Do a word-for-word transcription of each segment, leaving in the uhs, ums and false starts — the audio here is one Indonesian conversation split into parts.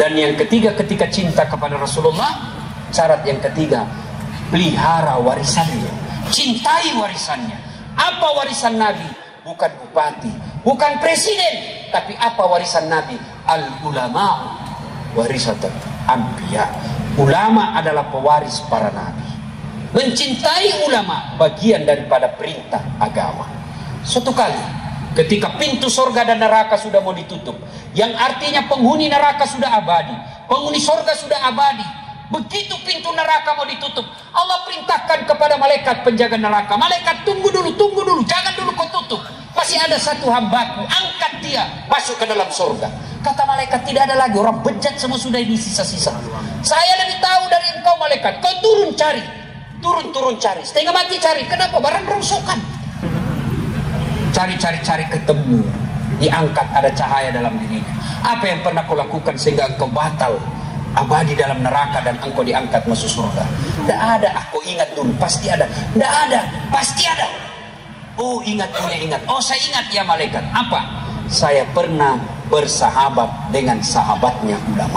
Dan yang ketiga, ketika cinta kepada Rasulullah, syarat yang ketiga, pelihara warisannya, cintai warisannya. Apa warisan Nabi? Bukan bupati, bukan presiden, tapi apa warisan Nabi? Al ulama warisatul anbiya. Ulama adalah pewaris para nabi. Mencintai ulama bagian daripada perintah agama. Suatu kali ketika pintu surga dan neraka sudah mau ditutup, yang artinya penghuni neraka sudah abadi, penghuni surga sudah abadi. Begitu pintu neraka mau ditutup, Allah perintahkan kepada malaikat penjaga neraka, malaikat tunggu dulu, tunggu dulu, jangan dulu kau tutup. Masih ada satu hambaku, angkat dia masuk ke dalam surga. Kata malaikat, tidak ada lagi, orang bejat semua sudah ini sisa-sisa. Saya lebih tahu dari engkau malaikat, kau turun cari, turun-turun cari, setengah mati cari. Kenapa? Barang rongsokan. Cari-cari-cari ketemu, diangkat, ada cahaya dalam dirinya. Apa yang pernah kau lakukan sehingga engkau batal abadi dalam neraka dan engkau diangkat masuk surga? Tidak ada. Aku ingat dulu, pasti ada. Tidak ada, pasti ada. Oh ingat, punya ingat. Oh saya ingat ya malaikat. Apa? Saya pernah bersahabat dengan sahabatnya ulama.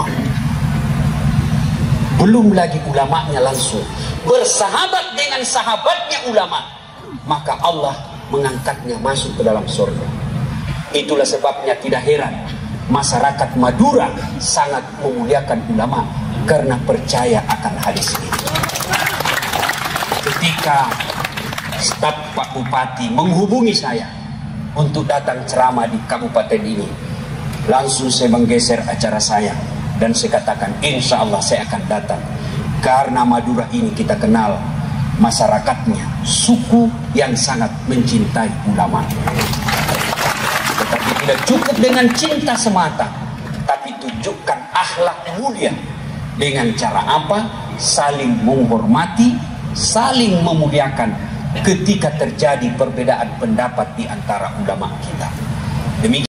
Belum lagi ulamanya langsung bersahabat dengan sahabatnya ulama, maka Allah mengangkatnya masuk ke dalam surga. Itulah sebabnya tidak heran masyarakat Madura sangat memuliakan ulama karena percaya akan hadis ini. Ketika staf Pak Bupati menghubungi saya untuk datang ceramah di kabupaten ini, langsung saya menggeser acara saya dan saya katakan insya Allah saya akan datang, karena Madura ini kita kenal masyarakatnya suku yang sangat mencintai ulama. Tetapi tidak cukup dengan cinta semata, tapi tunjukkan akhlak mulia. Dengan cara apa? Saling menghormati, saling memuliakan ketika terjadi perbedaan pendapat di antara ulama kita. Demikian